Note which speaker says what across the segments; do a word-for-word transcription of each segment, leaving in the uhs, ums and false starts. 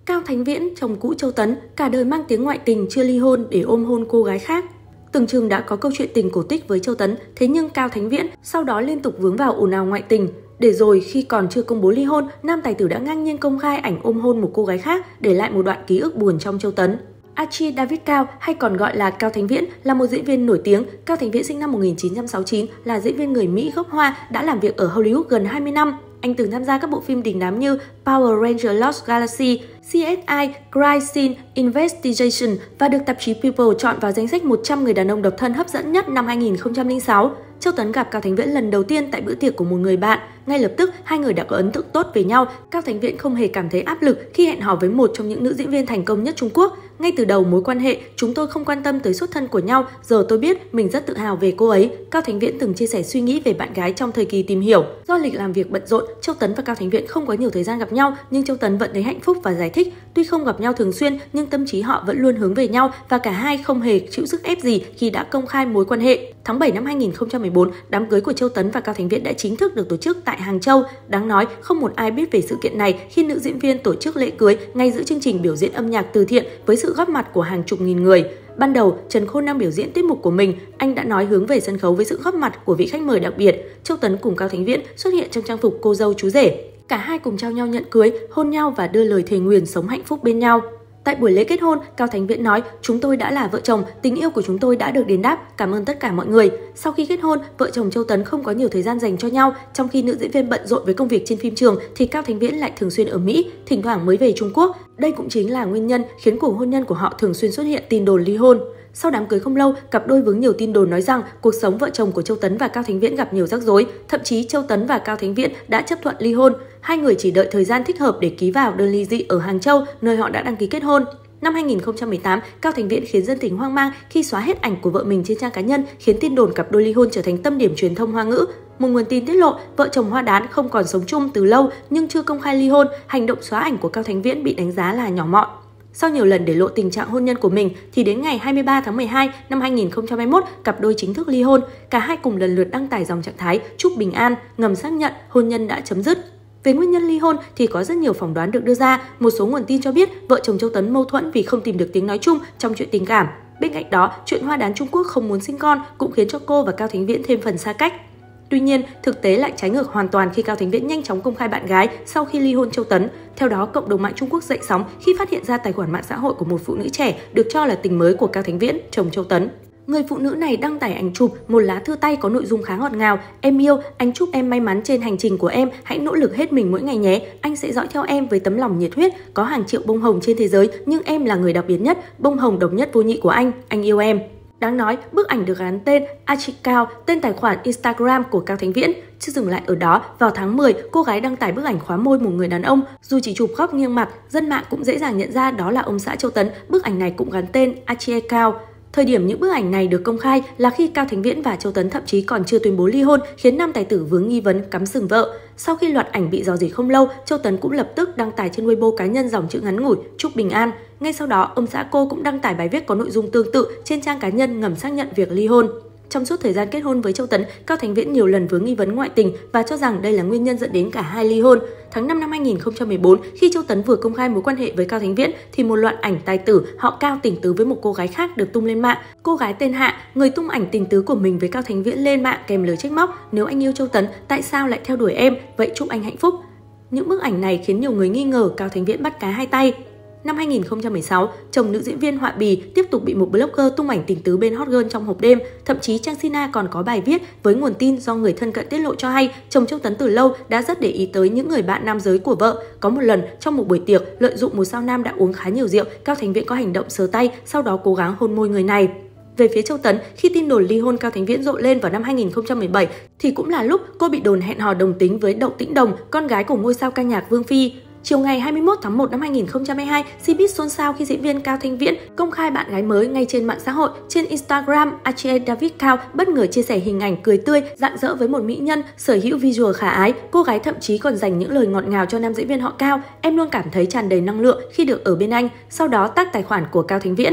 Speaker 1: Cao Thánh Viễn, chồng cũ Châu Tấn, cả đời mang tiếng ngoại tình chưa ly hôn để ôm hôn cô gái khác. Tưởng chừng đã có câu chuyện tình cổ tích với Châu Tấn, thế nhưng Cao Thánh Viễn sau đó liên tục vướng vào ồn ào ngoại tình. Để rồi khi còn chưa công bố ly hôn, nam tài tử đã ngang nhiên công khai ảnh ôm hôn một cô gái khác, để lại một đoạn ký ức buồn trong Châu Tấn. Archie David Cao, hay còn gọi là Cao Thánh Viễn, là một diễn viên nổi tiếng. Cao Thánh Viễn sinh năm một nghìn chín trăm sáu mươi chín, là diễn viên người Mỹ gốc Hoa, đã làm việc ở Hollywood gần hai mươi năm. Anh từng tham gia các bộ phim đình đám như Power Rangers Lost Galaxy, xê ét i Crime Scene Investigation và được tạp chí People chọn vào danh sách một trăm người đàn ông độc thân hấp dẫn nhất năm hai nghìn không trăm lẻ sáu. Châu Tấn gặp Cao Thánh Viễn lần đầu tiên tại bữa tiệc của một người bạn. Ngay lập tức, hai người đã có ấn tượng tốt về nhau. Cao Thánh Viễn không hề cảm thấy áp lực khi hẹn hò với một trong những nữ diễn viên thành công nhất Trung Quốc. Ngay từ đầu mối quan hệ, chúng tôi không quan tâm tới xuất thân của nhau, giờ tôi biết mình rất tự hào về cô ấy. Cao Thánh Viễn từng chia sẻ suy nghĩ về bạn gái trong thời kỳ tìm hiểu. Do lịch làm việc bận rộn, Châu Tấn và Cao Thánh Viễn không có nhiều thời gian gặp nhau, nhưng Châu Tấn vẫn thấy hạnh phúc và giải thích. Tuy không gặp nhau thường xuyên, nhưng tâm trí họ vẫn luôn hướng về nhau và cả hai không hề chịu sức ép gì khi đã công khai mối quan hệ. Tháng bảy năm hai nghìn không trăm mười bốn, đám cưới của Châu Tấn và Cao Thánh Viễn đã chính thức được tổ chức tại Hàng Châu. Đáng nói, không một ai biết về sự kiện này khi nữ diễn viên tổ chức lễ cưới ngay giữa chương trình biểu diễn âm nhạc từ thiện với sự góp mặt của hàng chục nghìn người. Ban đầu, Trần Khôn đang biểu diễn tiết mục của mình, anh đã nói hướng về sân khấu với sự góp mặt của vị khách mời đặc biệt. Châu Tấn cùng Cao Thánh Viễn xuất hiện trong trang phục cô dâu chú rể. Cả hai cùng trao nhau nhẫn cưới, hôn nhau và đưa lời thề nguyền sống hạnh phúc bên nhau. Tại buổi lễ kết hôn, Cao Thánh Viễn nói, chúng tôi đã là vợ chồng, tình yêu của chúng tôi đã được đền đáp, cảm ơn tất cả mọi người. Sau khi kết hôn, vợ chồng Châu Tấn không có nhiều thời gian dành cho nhau, trong khi nữ diễn viên bận rộn với công việc trên phim trường thì Cao Thánh Viễn lại thường xuyên ở Mỹ, thỉnh thoảng mới về Trung Quốc. Đây cũng chính là nguyên nhân khiến cuộc hôn nhân của họ thường xuyên xuất hiện tin đồn ly hôn. Sau đám cưới không lâu, cặp đôi vướng nhiều tin đồn nói rằng cuộc sống vợ chồng của Châu Tấn và Cao Thánh Viễn gặp nhiều rắc rối, thậm chí Châu Tấn và Cao Thánh Viễn đã chấp thuận ly hôn. Hai người chỉ đợi thời gian thích hợp để ký vào đơn ly dị ở Hàng Châu, nơi họ đã đăng ký kết hôn. Năm hai nghìn không trăm mười tám, Cao Thánh Viễn khiến dân tình hoang mang khi xóa hết ảnh của vợ mình trên trang cá nhân, khiến tin đồn cặp đôi ly hôn trở thành tâm điểm truyền thông Hoa ngữ. Một nguồn tin tiết lộ, vợ chồng Hoa Đán không còn sống chung từ lâu nhưng chưa công khai ly hôn, hành động xóa ảnh của Cao Thánh Viễn bị đánh giá là nhỏ mọn. Sau nhiều lần để lộ tình trạng hôn nhân của mình thì đến ngày hai mươi ba tháng mười hai năm hai nghìn không trăm hai mươi mốt, cặp đôi chính thức ly hôn. Cả hai cùng lần lượt đăng tải dòng trạng thái chúc bình an, ngầm xác nhận hôn nhân đã chấm dứt. Về nguyên nhân ly hôn thì có rất nhiều phỏng đoán được đưa ra. Một số nguồn tin cho biết vợ chồng Châu Tấn mâu thuẫn vì không tìm được tiếng nói chung trong chuyện tình cảm. Bên cạnh đó, chuyện Hoa Đán Trung Quốc không muốn sinh con cũng khiến cho cô và Cao Thánh Viễn thêm phần xa cách. Tuy nhiên, thực tế lại trái ngược hoàn toàn khi Cao Thánh Viễn nhanh chóng công khai bạn gái sau khi ly hôn Châu Tấn. Theo đó, cộng đồng mạng Trung Quốc dậy sóng khi phát hiện ra tài khoản mạng xã hội của một phụ nữ trẻ được cho là tình mới của Cao Thánh Viễn, chồng Châu Tấn. Người phụ nữ này đăng tải ảnh chụp một lá thư tay có nội dung khá ngọt ngào. Em yêu, anh chúc em may mắn trên hành trình của em, hãy nỗ lực hết mình mỗi ngày nhé. Anh sẽ dõi theo em với tấm lòng nhiệt huyết, có hàng triệu bông hồng trên thế giới, nhưng em là người đặc biệt nhất, bông hồng độc nhất vô nhị của anh, anh yêu em. Đáng nói, bức ảnh được gắn tên Archie Cao, tên tài khoản Instagram của Cao Thánh Viễn. Chưa dừng lại ở đó, vào tháng mười, cô gái đăng tải bức ảnh khóa môi một người đàn ông. Dù chỉ chụp góc nghiêng mặt, dân mạng cũng dễ dàng nhận ra đó là ông xã Châu Tấn. Bức ảnh này cũng gắn tên Archie Cao. Thời điểm những bức ảnh này được công khai là khi Cao Thánh Viễn và Châu Tấn thậm chí còn chưa tuyên bố ly hôn, khiến nam tài tử vướng nghi vấn cắm sừng vợ. Sau khi loạt ảnh bị rò rỉ không lâu, Châu Tấn cũng lập tức đăng tải trên Weibo cá nhân dòng chữ ngắn ngủi chúc bình an. Ngay sau đó, ông xã cô cũng đăng tải bài viết có nội dung tương tự trên trang cá nhân ngầm xác nhận việc ly hôn. Trong suốt thời gian kết hôn với Châu Tấn, Cao Thánh Viễn nhiều lần vướng nghi vấn ngoại tình và cho rằng đây là nguyên nhân dẫn đến cả hai ly hôn. Tháng năm năm hai nghìn không trăm mười bốn, khi Châu Tấn vừa công khai mối quan hệ với Cao Thánh Viễn thì một loạt ảnh tài tử họ Cao tình tứ với một cô gái khác được tung lên mạng. Cô gái tên Hạ, người tung ảnh tình tứ của mình với Cao Thánh Viễn lên mạng kèm lời trách móc: nếu anh yêu Châu Tấn, tại sao lại theo đuổi em? Vậy chúc anh hạnh phúc. Những bức ảnh này khiến nhiều người nghi ngờ Cao Thánh Viễn bắt cá hai tay. Năm hai nghìn không trăm mười sáu, chồng nữ diễn viên Họa Bì tiếp tục bị một blogger tung ảnh tình tứ bên hot girl trong hộp đêm. Thậm chí trang Sina còn có bài viết với nguồn tin do người thân cận tiết lộ cho hay chồng Châu Tấn từ lâu đã rất để ý tới những người bạn nam giới của vợ. Có một lần trong một buổi tiệc, lợi dụng một sao nam đã uống khá nhiều rượu, Cao Thánh Viễn có hành động sờ tay, sau đó cố gắng hôn môi người này. Về phía Châu Tấn, khi tin đồn ly hôn Cao Thánh Viễn rộ lên vào năm hai nghìn không trăm mười bảy thì cũng là lúc cô bị đồn hẹn hò đồng tính với Đậu Tĩnh Đồng, con gái của ngôi sao ca nhạc Vương Phi. Chiều ngày hai mươi mốt tháng một năm hai nghìn không trăm hai mươi hai, Showbiz xôn xao khi diễn viên Cao Thánh Viễn công khai bạn gái mới ngay trên mạng xã hội. Trên Instagram, Archie David Cao bất ngờ chia sẻ hình ảnh cười tươi, rạng rỡ với một mỹ nhân, sở hữu visual khả ái. Cô gái thậm chí còn dành những lời ngọt ngào cho nam diễn viên họ Cao. Em luôn cảm thấy tràn đầy năng lượng khi được ở bên anh. Sau đó tag tài khoản của Cao Thánh Viễn.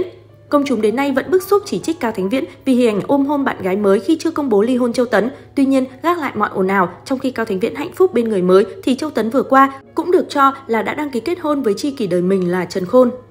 Speaker 1: Công chúng đến nay vẫn bức xúc chỉ trích Cao Thánh Viễn vì hình ảnh ôm hôn bạn gái mới khi chưa công bố ly hôn Châu Tấn. Tuy nhiên, gác lại mọi ồn ào, trong khi Cao Thánh Viễn hạnh phúc bên người mới thì Châu Tấn vừa qua cũng được cho là đã đăng ký kết hôn với tri kỷ đời mình là Trần Khôn.